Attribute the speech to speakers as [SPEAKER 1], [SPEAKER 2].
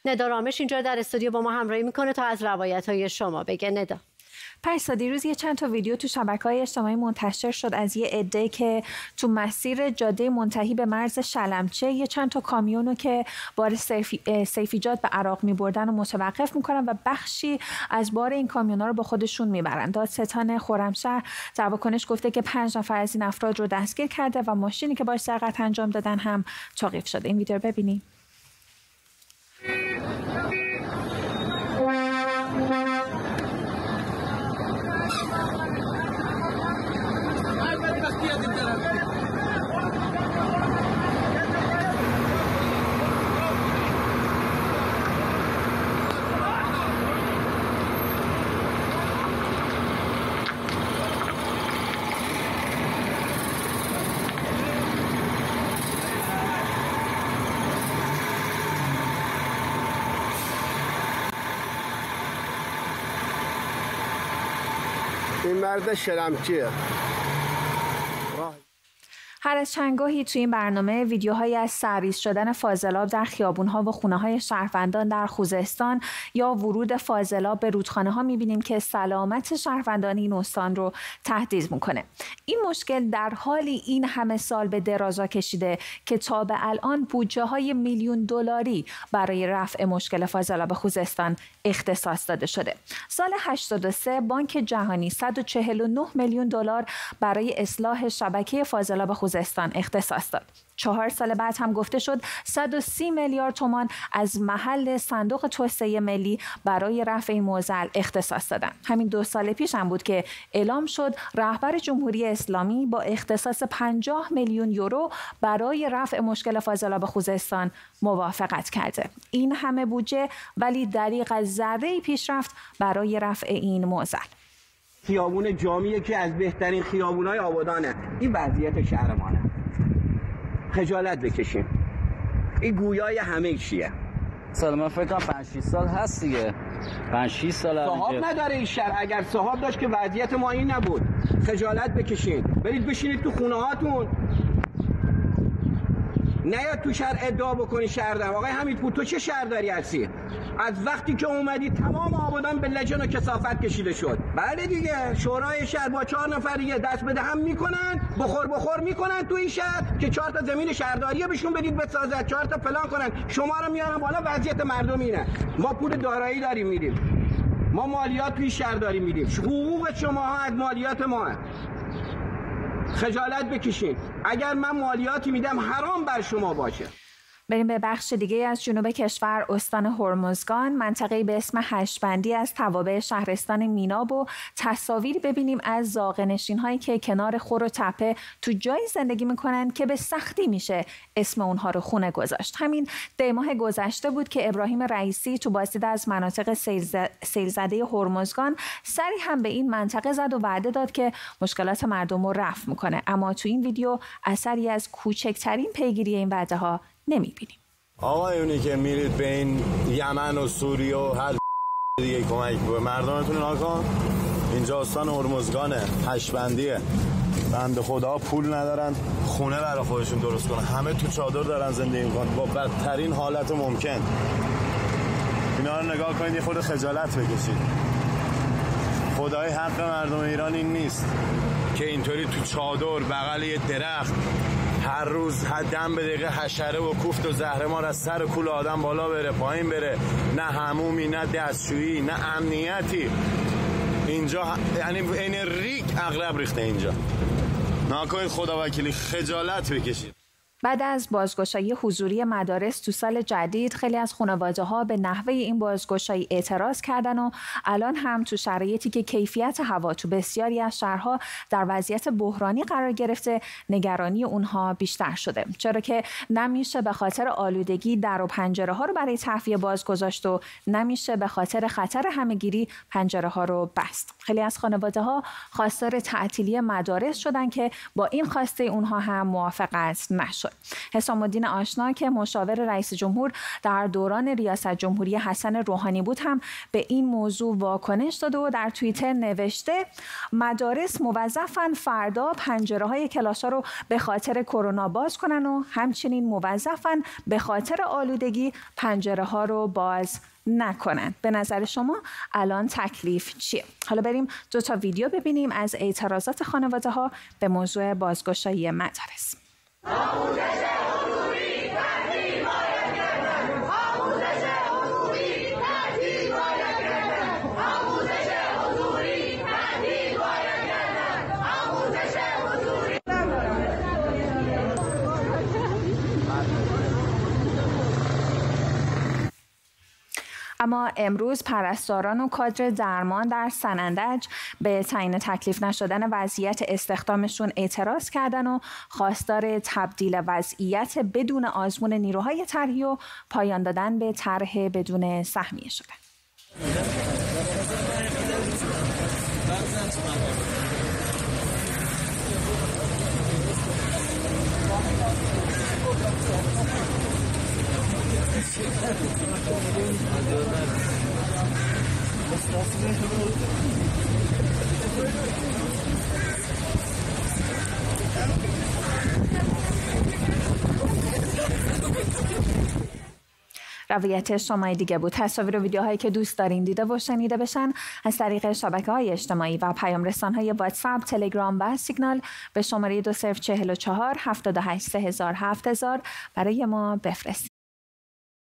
[SPEAKER 1] ندا رامش اینجا در استودیو با ما همراهی میکنه تا از روایت‌های شما بگه. ندا.
[SPEAKER 2] پریسا، دیروز یه چند تا ویدیو تو شبکه‌های اجتماعی منتشر شد از یه عده که تو مسیر جاده منتهی به مرز شلمچه یه چند تا کامیونو که بار سیفیجات به عراق می‌بردن و متوقف می‌کنن و بخشی از بار این کامیونا رو با خودشون میبرن. دادستان خرمشهر در واکنش گفته که 5 نفر از این افراد رو دستگیر کرده و ماشینی که باهاش سرقت انجام دادن هم توقیف شده. این ویدیو رو ببینید.
[SPEAKER 3] این مرد شلمچیه.
[SPEAKER 2] هر از چندگاهی توی این برنامه ویدیوهایی از سرریز شدن فاضلاب در خیابون‌ها و خونه‌های شهروندان در خوزستان یا ورود فاضلاب به رودخانه‌ها می‌بینیم که سلامت شهروندان این استان رو تهدید می‌کنه. این مشکل در حالی این همه سال به درازا کشیده که تا به الان بودجه‌های میلیون دلاری برای رفع مشکل فاضلاب خوزستان اختصاص داده شده. سال 83 بانک جهانی 149 میلیون دلار برای اصلاح شبکه فاضلاب خوزستان اختصاص داد. 4 سال بعد هم گفته شد 130 میلیارد تومان از محل صندوق توسعه ملی برای رفع این معضل اختصاص دادن. همین 2 سال پیش هم بود که اعلام شد رهبر جمهوری اسلامی با اختصاص 50 میلیون یورو برای رفع مشکل فاضلاب خوزستان موافقت کرده. این همه بودجه ولی دریغ از ذره‌ای پیشرفت برای رفع این معضل.
[SPEAKER 4] خیابون جامیه که از بهترین خیابونای آبادانه. این وضعیت شهرمانه. خجالت بکشیم. این گویای همه چیه.
[SPEAKER 5] سال من فکر کنم 5-6 سال هست دیگه. 5-6 سال
[SPEAKER 4] صحاب نداره این شهر. اگر صحاب داشت که وضعیت ما این نبود. خجالت بکشین. برید بشینید تو خونه هاتون. نیاد تو شهر ادعا بکنی شهردار. آقای حمیدپور تو چه شهرداری هستی؟ از وقتی که اومدی تمام آبادان به لجن و کثافت کشیده شد. بله دیگه شورای شهر با 4 نفر دیگه دست به دهن میکنن، بخور میکنن تو این شهر که 4 تا زمین شهرداری بهشون بدید بسازن، 4 تا پلان کنن. شما رو میارن بالا، وضعیت مردم اینه. ما پول دارایی داریم میدیم. ما مالیات توی شهرداری میدیم. حقوق شماها از مالیات ماه. خجالت بکشین. اگر من مالیاتی میدم حرام بر شما باشه.
[SPEAKER 2] بریم به بخش دیگه از جنوب کشور، استان هرمزگان، منطقه‌ای به اسم هشت‌بندی از توابع شهرستان میناب و تصاویر ببینیم از زاغه‌نشین‌هایی که کنار خور و تپه تو جایی زندگی میکنن که به سختی میشه اسم اونها رو خونه گذاشت. همین دی‌ماه گذشته بود که ابراهیم رئیسی تو بازدید از مناطق سیل‌زده هرمزگان سری هم به این منطقه زد و وعده داد که مشکلات مردم رو رفع میکنه. اما تو این ویدیو اثری از کوچکترین پیگیری این وعده‌ها نمیبینیم.
[SPEAKER 6] آقایونی که میرید به این یمن و سوریه و هر دیگه کمک به مردمتون نکن. اینجا استان هرمزگانه، هشت‌بندیه. بنده خدا پول ندارن خونه برای خودشون درست کنن، همه تو چادر دارن زندگی میکنن با بدترین حالت ممکن. اینا رو نگاه کنید، یه خورده خجالت بکشید. خدای حق مردم ایران این نیست که اینطوری تو چادر بغل یه درخت هر روز دم به دقیقه حشره و کوفت و زهرمار از سر کول آدم بالا بره پایین بره، نه حمومی نه دستشویی نه امنیتی. اینجا یعنی این ریک عقرب ریخته اینجا. نکنید خدا وکیلی، خجالت بکشید.
[SPEAKER 2] بعد از بازگشایی حضوری مدارس تو سال جدید خیلی از خانواده‌ها به نحوه این بازگشایی اعتراض کردن و الان هم تو شرایطی که کیفیت هوا تو بسیاری از شهرها در وضعیت بحرانی قرار گرفته نگرانی اونها بیشتر شده، چرا که نمیشه به خاطر آلودگی در و پنجره ها رو برای تهویه باز گذاشت و نمیشه به خاطر خطر همه‌گیری پنجره ها رو بست. خیلی از خانواده‌ها خواستار تعطیلی مدارس شدن که با این خواسته اونها هم موافقت نشد. شد. حسام الدین آشنا که مشاور رئیس جمهور در دوران ریاست جمهوری حسن روحانی بود هم به این موضوع واکنش داده و در توییتر نوشته مدارس موظفن فردا پنجره‌های کلاس‌ها رو به خاطر کرونا باز کنن و همچنین موظفن به خاطر آلودگی پنجره‌ها رو باز نکنن. به نظر شما الان تکلیف چیه؟ حالا بریم 2 تا ویدیو ببینیم از اعتراضات خانواده‌ها به موضوع بازگشایی مدارس. اما امروز پرستاران و کادر درمان در سنندج به تعیین تکلیف نشدن وضعیت استخدامشون اعتراض کردن و خواستار تبدیل وضعیت بدون آزمون نیروهای طرحی و پایان دادن به طرح بدون سهمیه شدن. روایت شما دیگه بود. تصاویر و ویدیوهایی که دوست دارین دیده و شنیده بشن از طریق شبکه‌های اجتماعی و پیام رسان‌های واتساپ، تلگرام و سیگنال به شماره 2044 78 3000 7000 برای ما بفرستید.